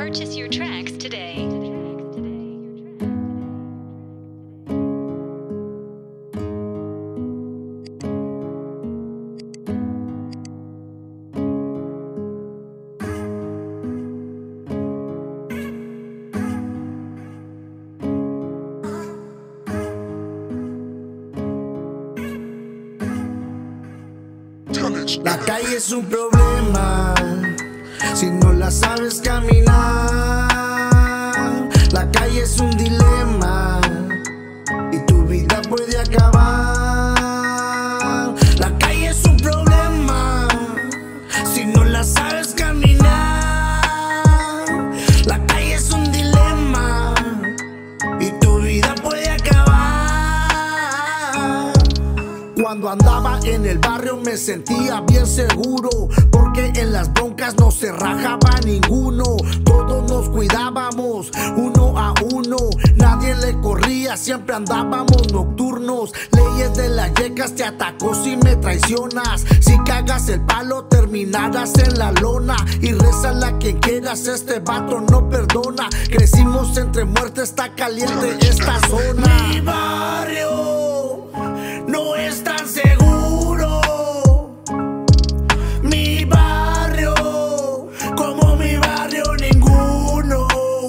Purchase your tracks today. La calle es un problema si no la sabes caminar. La calle es un dilema y tu vida puede acabar. La calle es un problema si no la sabes caminar. La calle es un dilema y tu vida puede acabar. Cuando andaba en el barrio me sentía bien seguro, porque en las broncas no se rajaba ninguno. Todos nos cuidábamos uno a uno, nadie le corría, siempre andábamos nocturnos. Leyes de las yecas, te atacó si me traicionas. Si cagas el palo terminarás en la lona. Y rézale a quien quieras, este vato no perdona. Crecimos entre muertes, está caliente esta zona. Mi barrio no es tan seguro. Mi barrio, como mi barrio ninguno.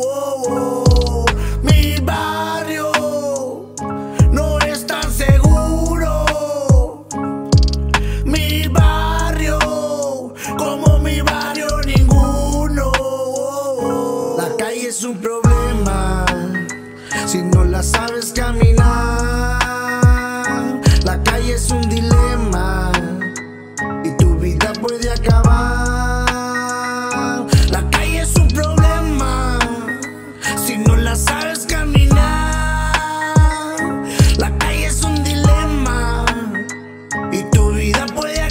Mi barrio no es tan seguro. Mi barrio, como mi barrio ninguno. La calle es un problema si no la sabes caminar. La calle es un dilema y tu vida puede acabar. La calle es un problema si no la sabes caminar. La calle es un dilema y tu vida puede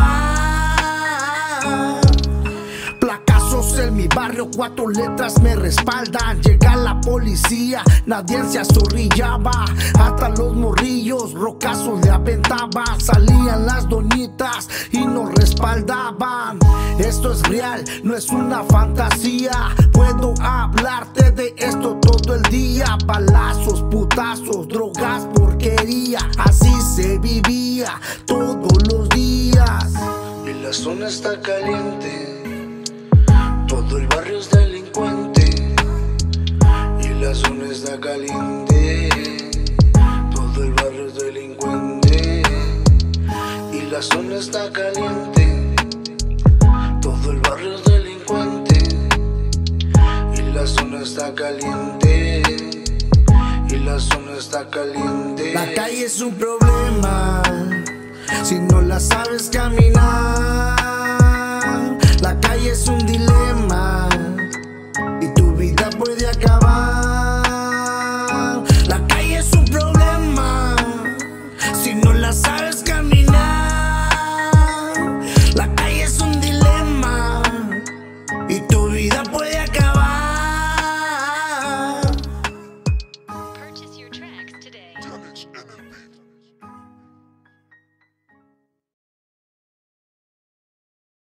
acabar. Placazos en mi barrio, 4 letras me respaldan. Llega la policía, nadie se azorrillaba. Hasta los morrillos, rocazos le aventaban. Salían las doñitas y nos respaldaban. Esto es real, no es una fantasía. Puedo hablarte de esto todo el día. Balazos, putazos, drogas, porquería. Así se vivía todos los días. Y la zona está caliente, todo el barrio es delincuente. Y la zona está caliente, todo el barrio es delincuente. Y la zona está caliente, todo el barrio es delincuente. Y la zona está caliente, y la zona está caliente. La calle es un problema si no la sabes caminar.